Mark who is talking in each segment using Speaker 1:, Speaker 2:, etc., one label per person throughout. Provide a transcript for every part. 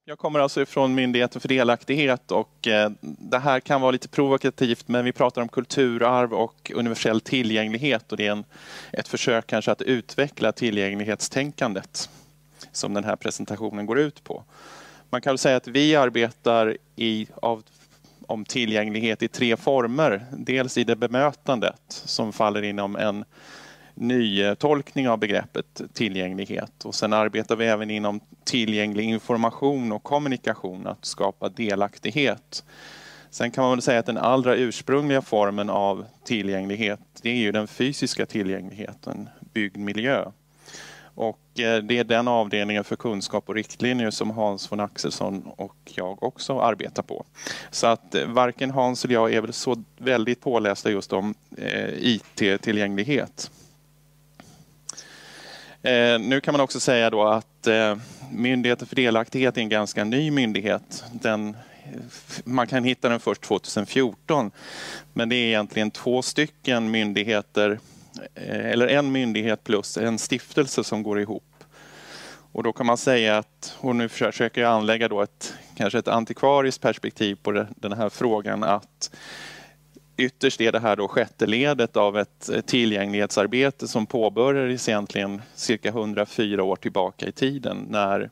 Speaker 1: Jag kommer alltså ifrån Myndigheten för delaktighet och det här kan vara lite provokativt, men vi pratar om kulturarv och universell tillgänglighet och det är ett försök kanske att utveckla tillgänglighetstänkandet som den här presentationen går ut på. Man kan väl säga att vi arbetar om tillgänglighet i 3 former. Dels i det bemötandet som faller inom en ny tolkning av begreppet tillgänglighet. Och sen arbetar vi även inom tillgänglig information och kommunikation, att skapa delaktighet. Sen kan man väl säga att den allra ursprungliga formen av tillgänglighet, det är ju den fysiska tillgängligheten, byggd miljö. Och det är den avdelningen för kunskap och riktlinjer som Hans von Axelsson och jag också arbetar på. Så att varken Hans eller jag är väl så väldigt pålästa just om IT-tillgänglighet. Nu kan man också säga då att Myndigheten för delaktighet är en ganska ny myndighet. Man kan hitta den först 2014, men det är egentligen 2 stycken myndigheter, eller en myndighet plus en stiftelse som går ihop. Och då kan man säga att, och nu försöker jag anlägga då kanske ett antikvariskt perspektiv på den här frågan, att ytterst är det här då 6:e ledet av ett tillgänglighetsarbete som påbörjades egentligen cirka 104 år tillbaka i tiden, när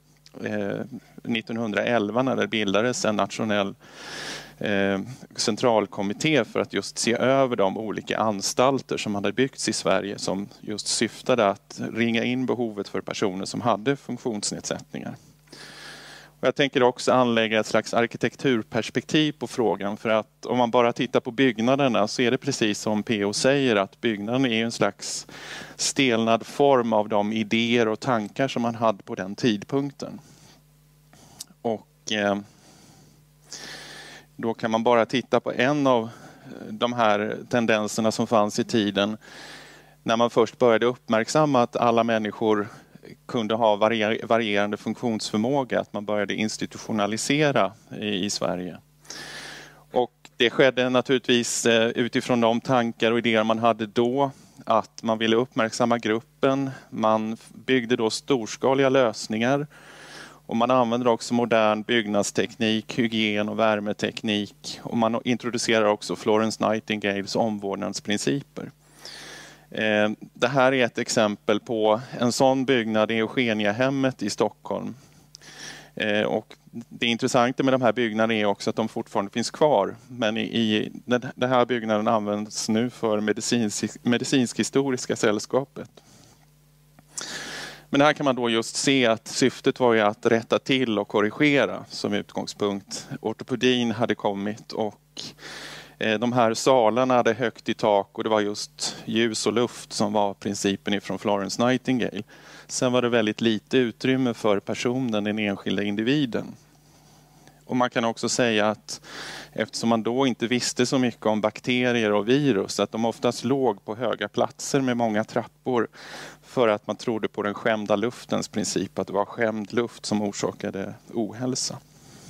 Speaker 1: 1911 när det bildades en nationell centralkommitté för att just se över de olika anstalter som hade byggts i Sverige som just syftade att ringa in behovet för personer som hade funktionsnedsättningar. Och jag tänker också anlägga ett slags arkitekturperspektiv på frågan, för att om man bara tittar på byggnaderna så är det precis som P.O. säger, att byggnaden är en slags stelnad form av de idéer och tankar som man hade på den tidpunkten. Och då kan man bara titta på en av de här tendenserna som fanns i tiden när man först började uppmärksamma att alla människor kunde ha varierande funktionsförmåga, att man började institutionalisera i Sverige. Och det skedde naturligtvis utifrån de tankar och idéer man hade då, att man ville uppmärksamma gruppen. Man byggde då storskaliga lösningar och man använde också modern byggnadsteknik, hygien och värmeteknik, och man introducerar också Florence Nightingales omvårdnadsprinciper. Det här är ett exempel på en sån byggnad i Eugeniahemmet i Stockholm. Och det intressanta med de här byggnaderna är också att de fortfarande finns kvar. Men den här byggnaden används nu för medicinsk-historiska sällskapet. Men här kan man då just se att syftet var ju att rätta till och korrigera som utgångspunkt. Ortopedin hade kommit och de här salarna hade högt i tak och det var just ljus och luft som var principen ifrån Florence Nightingale. Sen var det väldigt lite utrymme för personen, den enskilda individen. Och man kan också säga att eftersom man då inte visste så mycket om bakterier och virus, att de oftast låg på höga platser med många trappor, för att man trodde på den skämda luftens princip, att det var skämd luft som orsakade ohälsa.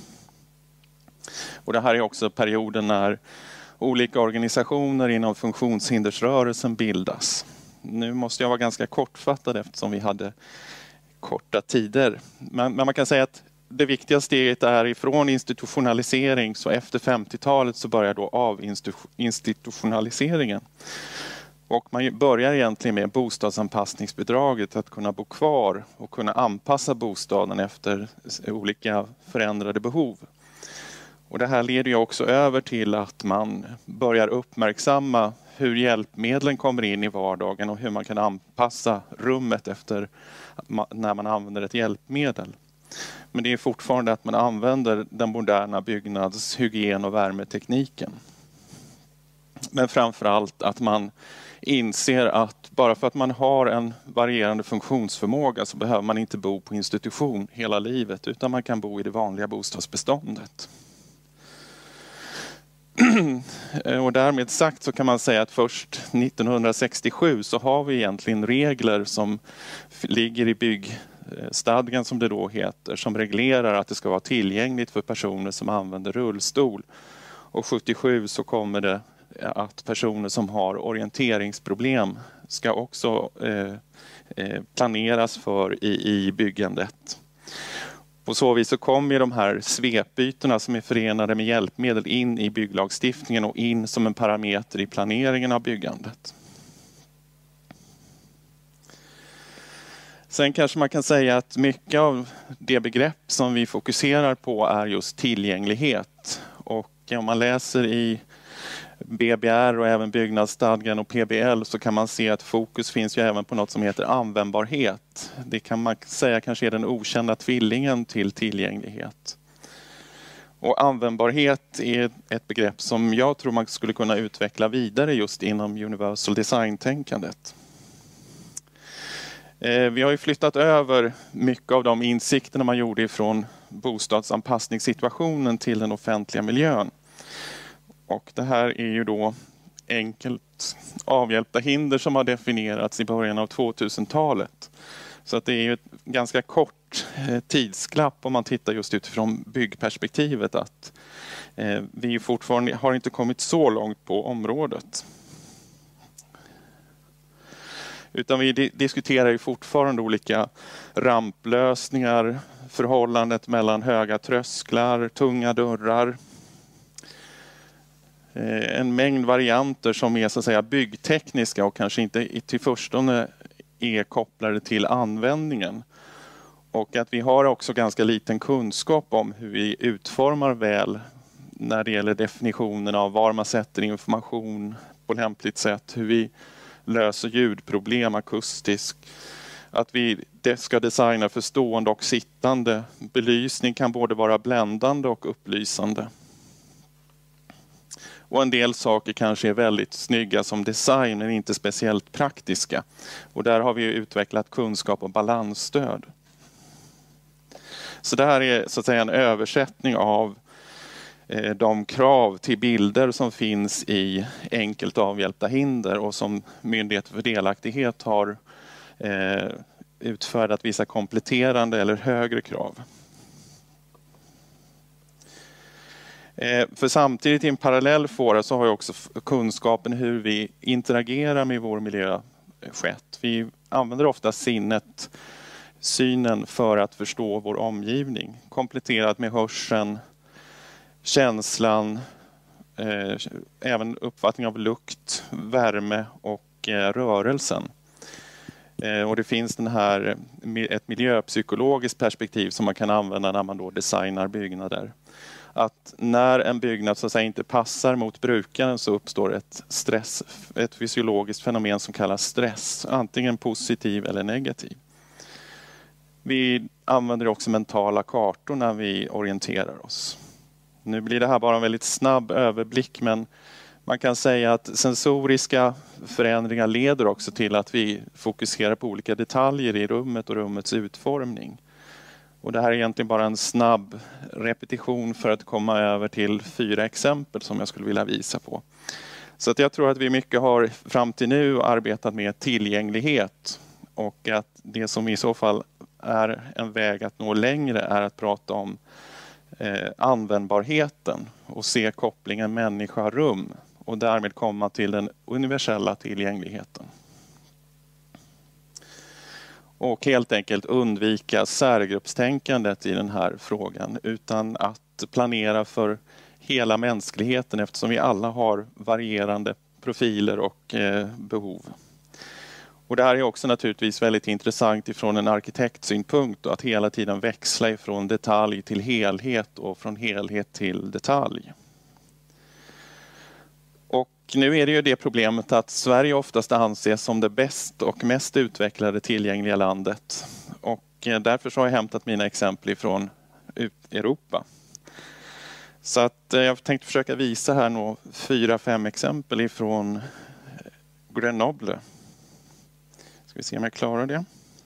Speaker 1: Och det här är också perioden när olika organisationer inom funktionshindersrörelsen bildas. Nu måste jag vara ganska kortfattad eftersom vi hade korta tider. Men man kan säga att det viktiga steget är ifrån institutionalisering, så efter 50-talet så börjar då avinstitutionaliseringen. Och man börjar egentligen med bostadsanpassningsbidraget, att kunna bo kvar och kunna anpassa bostaden efter olika förändrade behov. Och det här leder ju också över till att man börjar uppmärksamma hur hjälpmedlen kommer in i vardagen och hur man kan anpassa rummet efter när man använder ett hjälpmedel. Men det är fortfarande att man använder den moderna byggnads-, hygien- och värmetekniken. Men framförallt att man inser att bara för att man har en varierande funktionsförmåga så behöver man inte bo på institution hela livet, utan man kan bo i det vanliga bostadsbeståndet. Och därmed sagt så kan man säga att först 1967 så har vi egentligen regler som ligger i byggstadgan, som det då heter, som reglerar att det ska vara tillgängligt för personer som använder rullstol. Och 77 så kommer det att personer som har orienteringsproblem ska också planeras för i byggandet. På så vis så kommer ju de här svepbytena som är förenade med hjälpmedel in i bygglagstiftningen och in som en parameter i planeringen av byggandet. Sen kanske man kan säga att mycket av det begrepp som vi fokuserar på är just tillgänglighet. Och om man läser i BBR och även byggnadsstadgan och PBL så kan man se att fokus finns ju även på något som heter användbarhet. Det kan man säga kanske är den okända tvillingen till tillgänglighet. Och användbarhet är ett begrepp som jag tror man skulle kunna utveckla vidare just inom universal design-tänkandet. Vi har ju flyttat över mycket av de insikterna man gjorde ifrån bostadsanpassningssituationen till den offentliga miljön. Och det här är ju då enkelt avhjälpta hinder som har definierats i början av 2000-talet. Så att det är ju ett ganska kort tidsglapp om man tittar just utifrån byggperspektivet att vi fortfarande har inte kommit så långt på området. Utan vi diskuterar ju fortfarande olika ramplösningar, förhållandet mellan höga trösklar, tunga dörrar. En mängd varianter som är så att säga byggtekniska och kanske inte till förstone är kopplade till användningen. Och att vi har också ganska liten kunskap om hur vi utformar väl när det gäller definitionen av var man sätter information på lämpligt sätt, hur vi löser ljudproblem akustiskt. Att vi ska designa för stående och sittande. Belysning kan både vara bländande och upplysande. Och en del saker kanske är väldigt snygga som design men inte speciellt praktiska. Och där har vi utvecklat kunskap och balansstöd. Så det här är så att säga en översättning av de krav till bilder som finns i enkelt avhjälpta hinder och som Myndigheten för delaktighet har utfärdat vissa kompletterande eller högre krav. För samtidigt i en parallell fåra så har ju också kunskapen hur vi interagerar med vår miljö skett. Vi använder ofta synen för att förstå vår omgivning. Kompletterat med hörseln, känslan, även uppfattning av lukt, värme och rörelsen. Och det finns ett miljöpsykologiskt perspektiv som man kan använda när man då designar byggnader. Att när en byggnad så att säga inte passar mot brukaren så uppstår ett fysiologiskt fenomen som kallas stress, antingen positiv eller negativ. Vi använder också mentala kartor när vi orienterar oss. Nu blir det här bara en väldigt snabb överblick, men man kan säga att sensoriska förändringar leder också till att vi fokuserar på olika detaljer i rummet och rummets utformning. Och det här är egentligen bara en snabb repetition för att komma över till 4 exempel som jag skulle vilja visa på. Så att jag tror att vi mycket har fram till nu arbetat med tillgänglighet och att det som i så fall är en väg att nå längre är att prata om användbarheten och se kopplingen människa-rum och därmed komma till den universella tillgängligheten. Och helt enkelt undvika särgruppstänkandet i den här frågan utan att planera för hela mänskligheten eftersom vi alla har varierande profiler och behov. Och det här är också naturligtvis väldigt intressant ifrån en arkitektsynpunkt att hela tiden växla ifrån detalj till helhet och från helhet till detalj. Och nu är det ju det problemet att Sverige oftast anses som det bäst och mest utvecklade tillgängliga landet. Och därför så har jag hämtat mina exempel ifrån Europa. Så att jag tänkte försöka visa här 4-5 exempel ifrån Grenoble. Ska vi se om jag klarar det.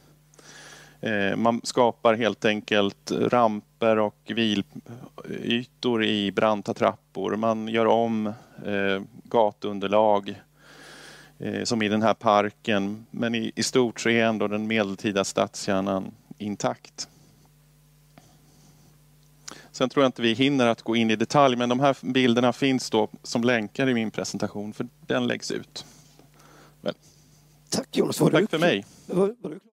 Speaker 1: Man skapar helt enkelt ramper och vilytor i branta trappor. Man gör om gatunderlag som i den här parken. Men i stort så är ändå den medeltida stadskärnan intakt. Sen tror jag inte vi hinner att gå in i detalj, men de här bilderna finns då som länkar i min presentation för den läggs ut.
Speaker 2: Tack Jonas.
Speaker 1: Tack för mig.